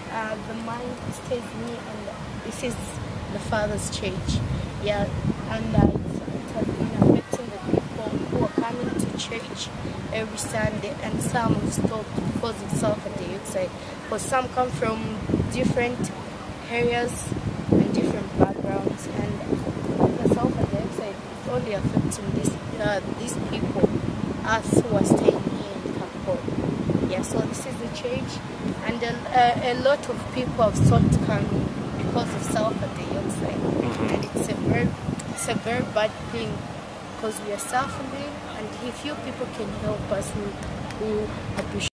the mind stays me, and this is the Father's church. Yeah, and it has been affecting the people who are coming to church every Sunday, and some have stopped because of sulfur dioxide. Because some come from different areas and different backgrounds, and the sulfur dioxide is only affecting these people, us who are staying here in Kankoyo. Yeah, so this is the church, and a lot of people have stopped coming because of sulfur dioxide, and it's a very bad thing because we are suffering, and if you people can help us, we appreciate.